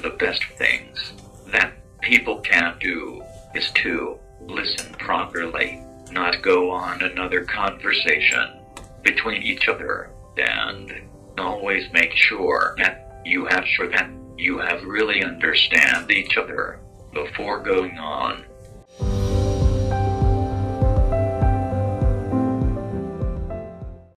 the best things that people can do is to listen properly, not go on another conversation between each other, and always make sure that you have really understand each other before going on.